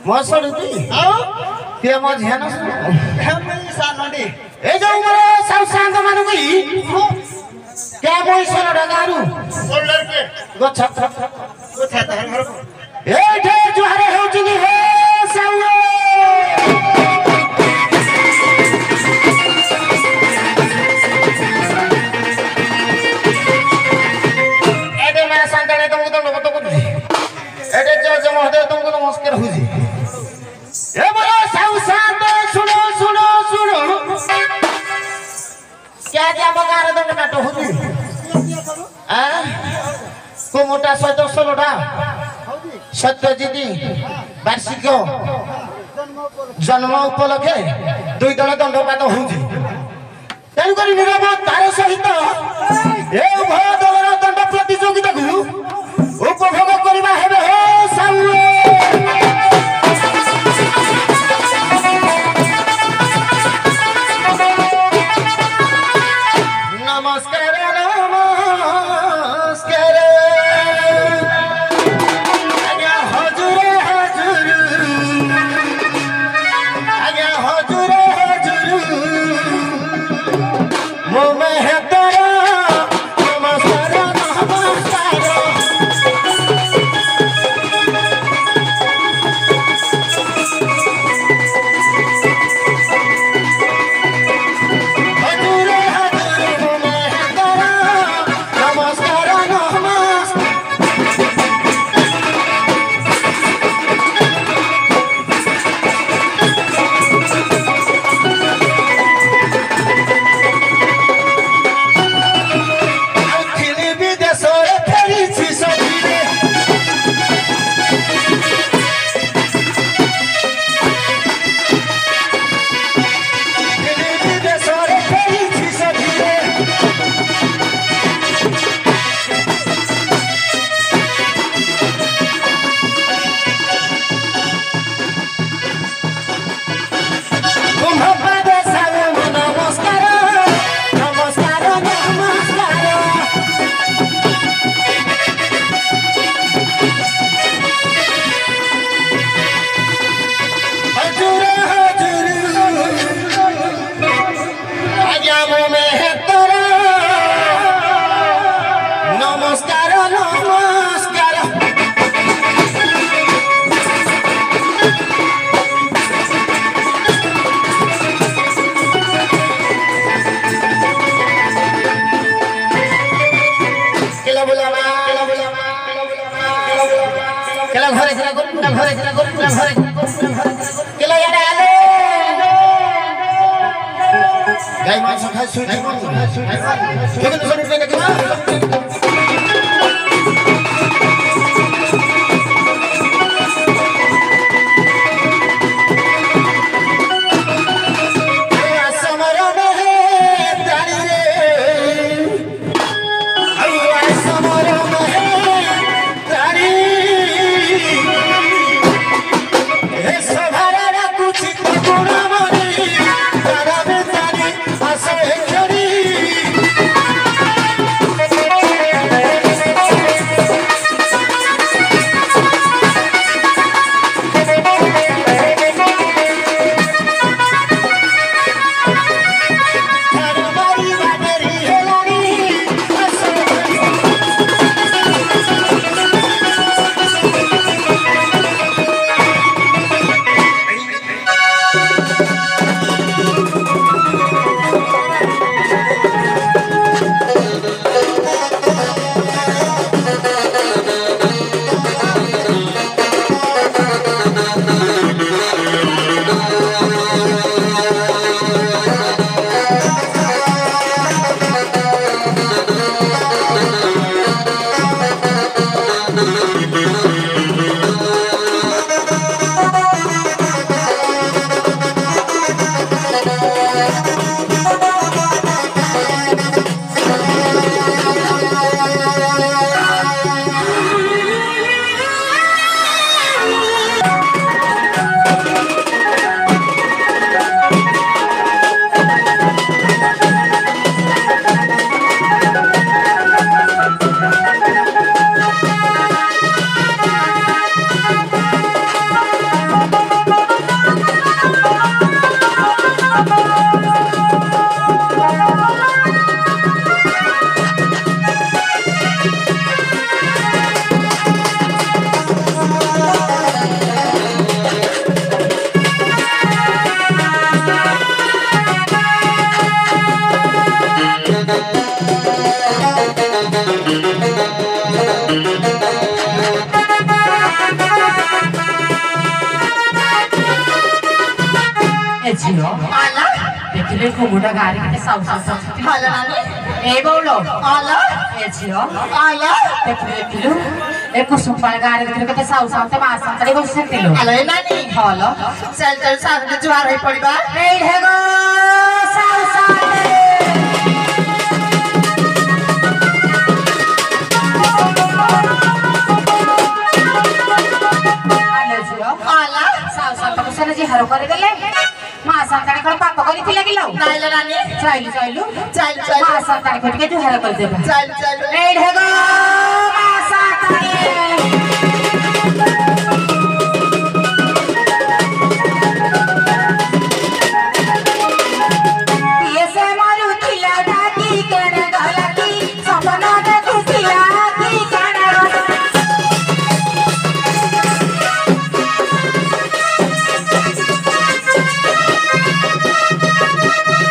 मसरुती आओ के म ध्यान हम सानडी ए जो मरे सब सांग मानु गई क्या मोई सनो डगारू शोल्डर के गछ गोछा त घर ए ठे जुहारे हो जिनी हे साउलो एडे मेरा संताने तुमको तो को एडे जो महोदय तुमको नमस्कार हुजी ए बोलो साउ शांत सुनो सुनो सुनो क्या क्या बगार दंड नाटो हुजी आ को मोटा 16 टा सत्यजित वार्षिक जन्म उपलक्षे दुई दल दंडपात होउछि तेणु करी निरव तार सहित ए उभय दलर दंड प्रतियोगिता को उपभोग करबा हेबे हो साउए नमस्कार नमस्कार आज्ञा हजूर हजूर आज्ञा हजूर हजूर मो मेहतर नमस्कार नमस्कार हजूर हजूर मो मेहतर नमस्कार नमस्कार अखिल विदेशरे फेरिछि सखीरे अखिल विदेशरे फेरिछि सखीरे कुम्भपाद सागम नमस्कार नमस्कार नमस्कार हजूर हजूर आज्ञा मो मेहतर नमस्कार नमस्कार केला बोलामा केला घरे केला करू केला घरे केला करू केला घरे केला याडा आलो गाय मांस खाय सुटी केला सुटी केला केला देखिले कुमुटा गाड़ी के साउ साउ हाला नानी ए बोलो आला ए छियो आला देखिलु ए कुसुम पाल गाड़ी के साउ साउ ते मासा तरे बसतिलो आला ए नानी हलो चल चल साथ में जुआर है पड़ीबा ए हेगो साउ साउ आला साउ साउ त कुसने जी हरो करे देले मासा तरे कोन पाप करी थिले किलो नाइला नानी चाइलु चल चल मासा तरे कोन के जो हरो कर देबा चल चल ए हेगो मासा तरे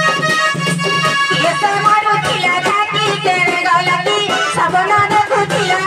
सबना ने कुचिला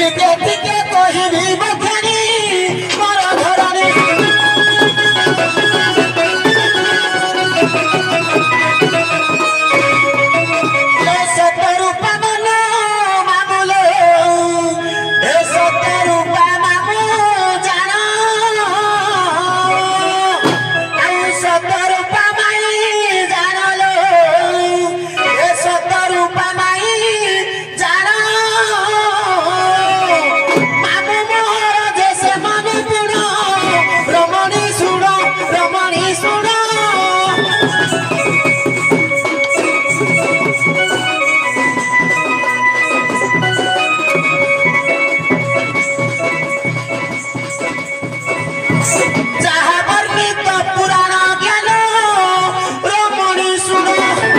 टिके टिके कहबी बखानी मोर धरनी ए सत्य रूप मन मामुले ए सत्य रूप मामू जानो आई सत्य रूप माई जानो लो ए सत्य रूप माई जानो मामू मोर जैसे मामू पुनो रमणी सुनो जहाँ वर्णित पुराण ज्ञान रमणी सुनो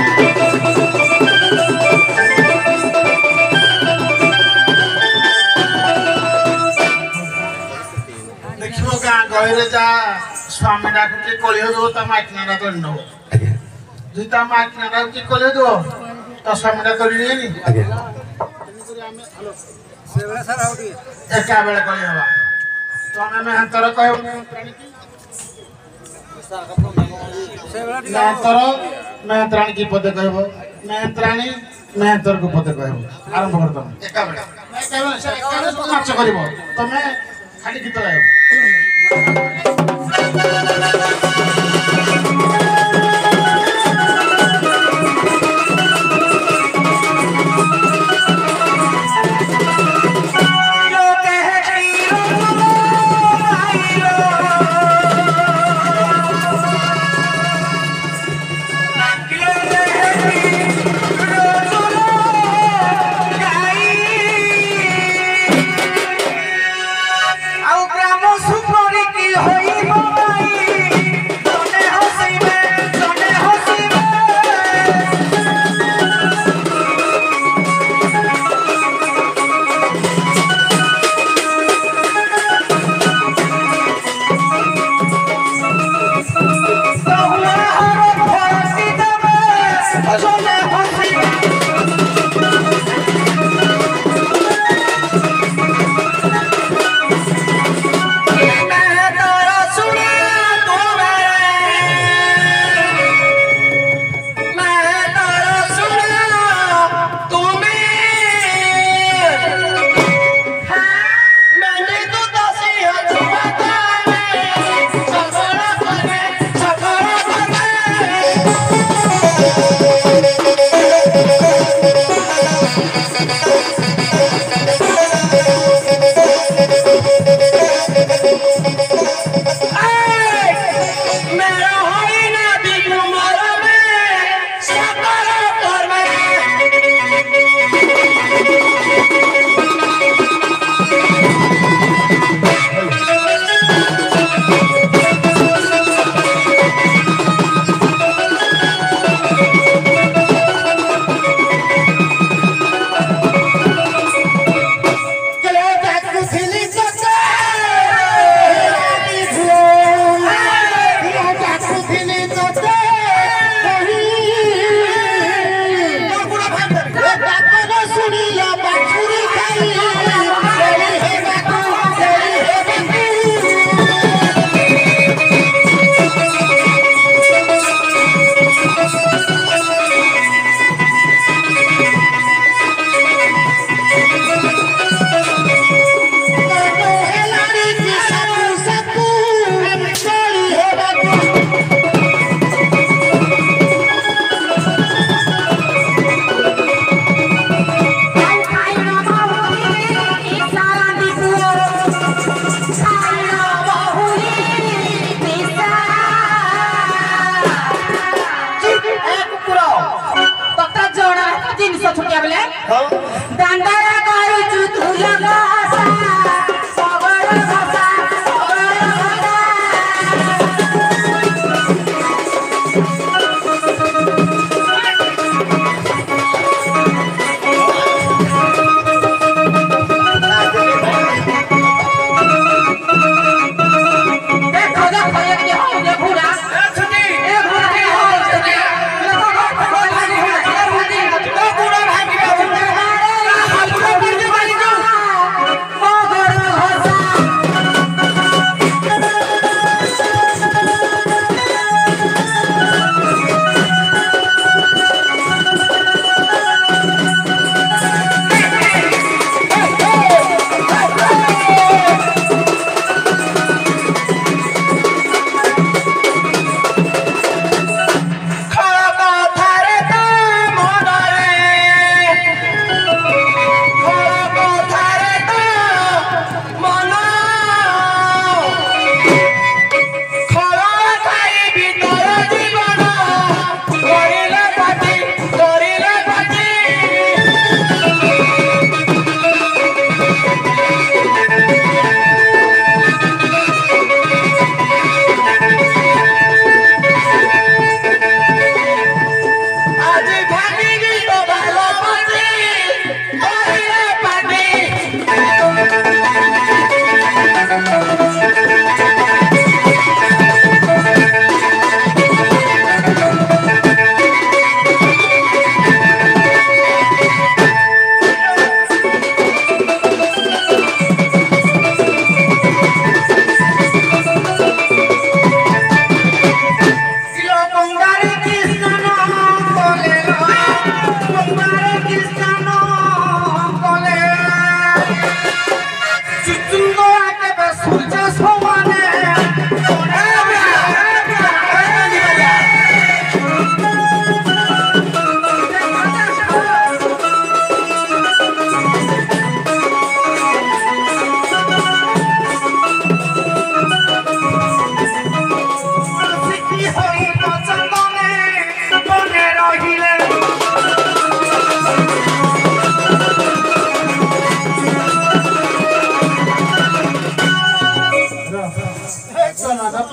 देखिबो गाँ गहरे जा स्वामी डाकुचे कलियो दो ता माइकनारा तो नो दुई ता माइकनारा की कलियो दो ता स्वामी डा करी नी एका बेला कली हवा तो हमें हंतर कहब मेहतरानी की पद कहब मेहतरानी मेहतर को पद कहब आरंभ करता एका बेला नाच करिवो तमे खाली गीत गाइब ଆଉ ଗ୍ରାମ ସୁପରି କି ହୋଇ ବବାଇ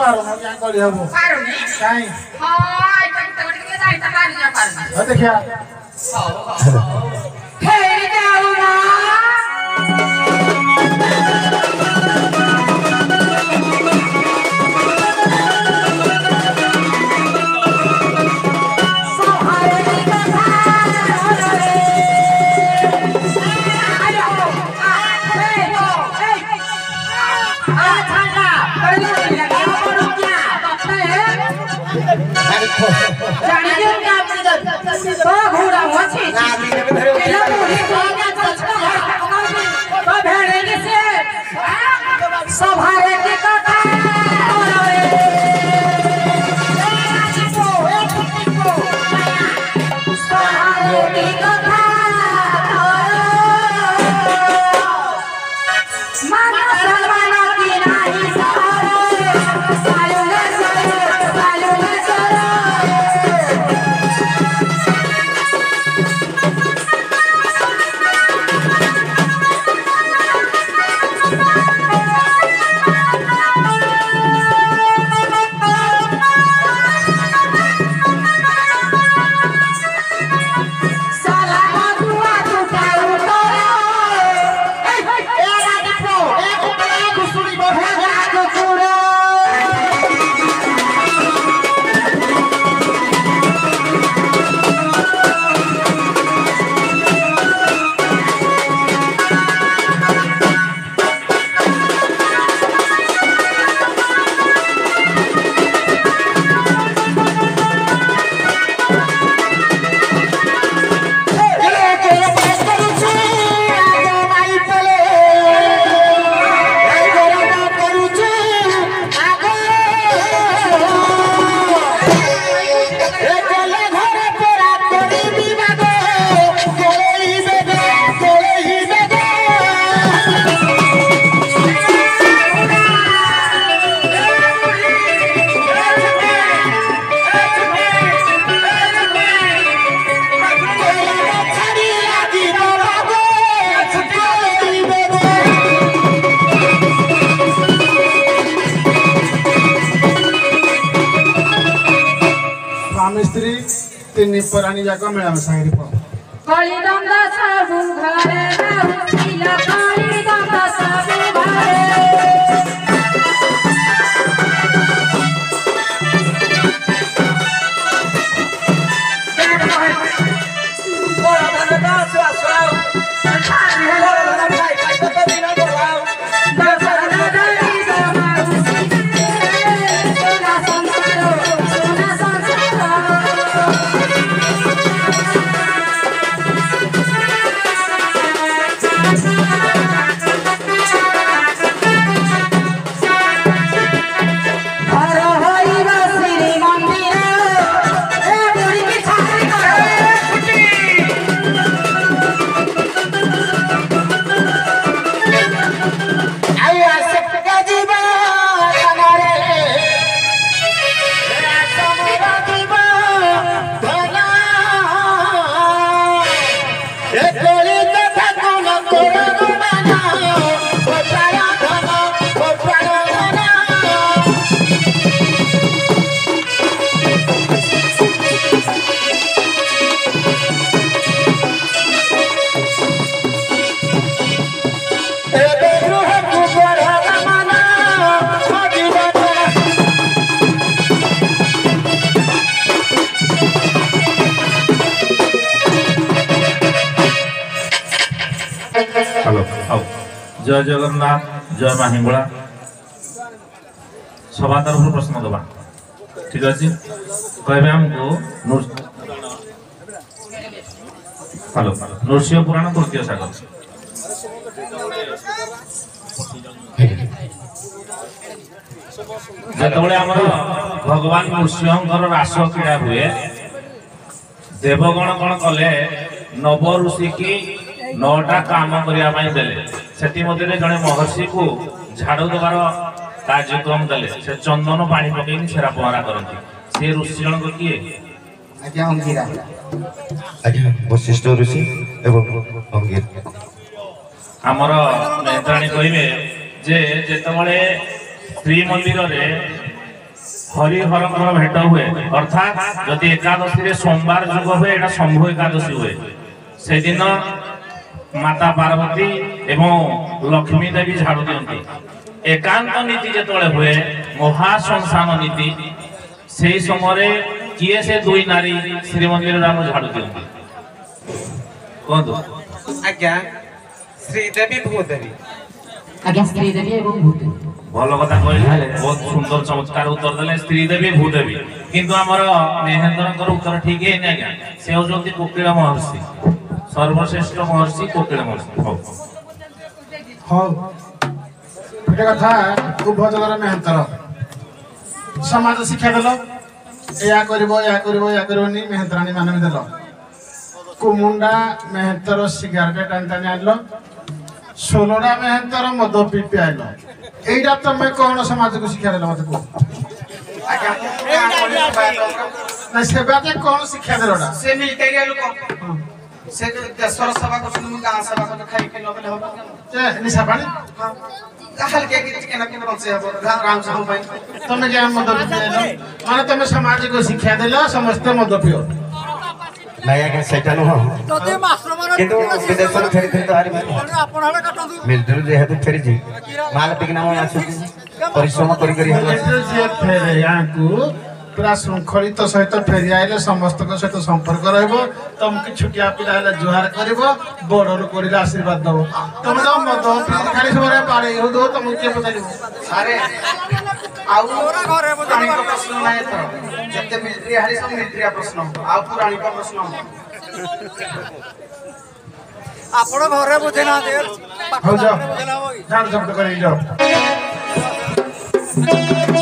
ପାରୁନ କାଇଁ କରି ହବ ପାରୁନି କାଇଁ ହଁ ଆଇଟା ଟିକେ ଯାଇତା ମାରି ଯା ପାରୁନି ଦେଖିଆ ଫେରି ଯାଉ ନା ସ୍ତ୍ରୀ ତିନି ପରାଣୀ ଯାକ ମିଳାମିଶା ହେଇକି ପଡ କଳିଦଣ୍ଡ ସବୁ ଘରେ ନାଉଥିଲା କଳିଦଣ୍ଡ ସବୁ ଘରେ जय जगन्नाथ जय माँ हिंगला सभा तरफ प्रश्न दबा ठीक अच्छे कहे आमको हेलो नृसिंह पुराण तृतीय सागर जिते आम भगवान नृसिंह रास क्रीड़ा हुए देवगण कौन कले नव ऋषि की 9टा काम करने देले से जड़े महर्षि को झाड़ू देवार कार्यक्रम देले से चंदन पानी पकई छेरा पहरा करती से ऋषि जन किए आज्ञा अंगिरा आज्ञा वशिष्ठ ऋषि एवं अंगिर आमर नेत्राणी कहे जे जेतबळे श्री मंदिर रे हरिहरଙ୍କର भेट हुए अर्थात जदि एकादशी रे सोमवार जुग हुए एटा शंभु एकादशी हुए से दिन माता पार्वती एवं लक्ष्मी देवी झाड़ू दियंती एकांत नीति जेतळे हुए महाश्मशान नीति से समय किए से दुई नारी श्रीमंदिर राम झाड़ू दियंती कहतो आज्ञा श्रीदेवी भूदेवी आज्ञा स्त्री देवी एवं भूत भल कथा कहले बहुत सुंदर चमत्कार उत्तर देले श्रीदेवी भूदेवी किंतु हमर महेंद्रकर उत्तर ठीक है नै आज्ञा से होजंती कोकिल महर्षि सर्वश्रेष्ठ महर्षि कोकिल महर्षि ହଉ ଗୋଟେ କଥା ଉଭୟ ଦଳର ମେହେନ୍ତର ସମାଜ ଶିକ୍ଷା ଦେଲ ଏହା କରିବନି ମେହେନ୍ତରାଣୀ ମାନେ ବି ଦେଲ କୁମୁଣ୍ଡା ମେହେନ୍ତର ସିଗାରେଟ ଟାଣି ଟାଣି ଆଣିଲ ଷୋଲଟା ମେହେନ୍ତର ମଦ ପିଇ ଆଇଲ এইটা তুমি কোন সমাজକୁ শিକ୍ଷା ଦେଲ ମତେ କୁହ ନା ସେବାতে কোন ଶିକ୍ଷା ଦେଲଟା से मिलिटारी लोक से देशर सेवा करछन मु गां सेवा कर खाइ के नबले हो ଯେ ନିଶା ପାଣି हल्के के केना केना बचे हो गां सब भाई ତମେ ଯେ ମଦ ପିଇ ଆଇଲ ମାନେ ତମେ ସମାଜକୁ ଶିକ୍ଷା ଦେଲ ସମସ୍ତେ ମଦ ପିଅ ନାଇଁ ଆଜ୍ଞା ସେଇଟା ନୁହଁ କିନ୍ତୁ ବିଦେଶରୁ ଫେରିଥିଲି ତ ମିଲିଟାରୀ ଯେହେତୁ ଫେରିଛି ମାଲ ପିକିନା ମୁଁ ଆସୁଛି ପରିଶ୍ରମ କରି କରି ଯିଏ ଫେରେ ୟାଙ୍କୁ ପୁରା ଶୃଙ୍ଖଳିତ ସହିତ ଫେରି ଆଇଲେ ସମସ୍ତଙ୍କ ସହିତ ସମ୍ପର୍କ ରହିବ ତମକୁ ଛୋଟିଆ ପିଲା ହେଲେ ଜୁହାର କରିବ ବଡରୁ କରିଲେ ଆଶୀର୍ବାଦ ଦବ ତମେ ତ ମଦ ଖାଲି ସମୟରେ ପାଳେଇ ହଉଥିବ ତମକୁ କିଏ ପଚାରିବ अरे आउ पुराणी का प्रश्न नाही तर जते मिलिटरी हारी सब मिलिटरी प्रश्न आउ पुराणी का प्रश्न आपण घरे बुझे ना दे ହଉ ଯାଅ ଜାଣ ଜବ୍ଦ କରି ଯାଅ